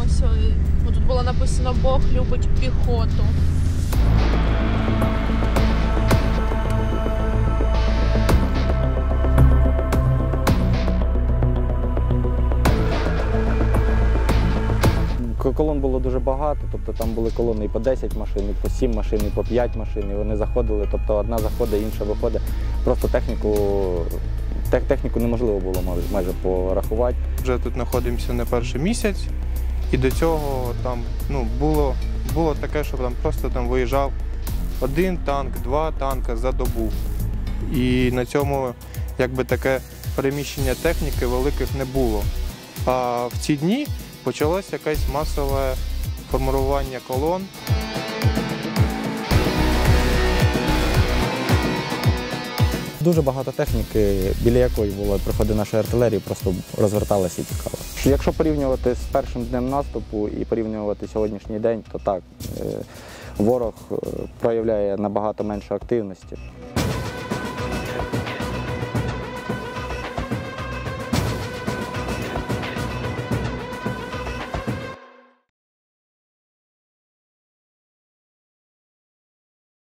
ось тут було написано «Бог любить піхоту». Колон було дуже багато, тобто там були колони і по 10 машин, і по 7 машин, і по 5 машин, і вони заходили, тобто одна заходить, інша виходить. Просто техніку неможливо було майже порахувати. Вже тут знаходимося не перший місяць, і до цього там було таке, що там просто виїжджав один танк, два танка за добу. І на цьому таке переміщення техніки великих не було. А в ці дні почалося якесь масове формування колон. Дуже багато техніки, біля якої приходить наша артилерія, просто розверталася і тікала. Якщо порівнювати з першим днем наступу і порівнювати сьогоднішній день, то так, ворог проявляє набагато менше активності.